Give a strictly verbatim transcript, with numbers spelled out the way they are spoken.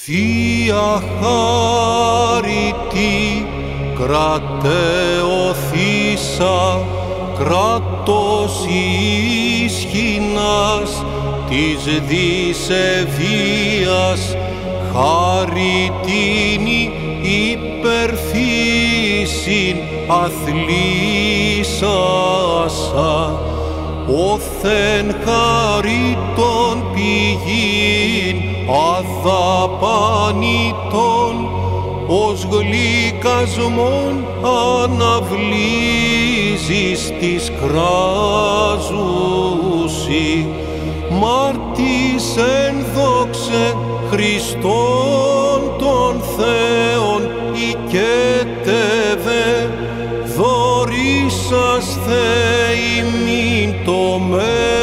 Θεία χάρητη, κρατεωθήσα, κράτος ίσχυνας της δισεβίας, χαριτίνη υπερθύσιν αθλήσασα, όθεν χαρίτων πηγήν αδαπανητών, ως γλυκασμόν αναβλύζεις της κράζουσι, μάρτης εν δόξε Χριστόν των Θεών οικέτευε, δωρήσας Θεοί μην το μέλλον.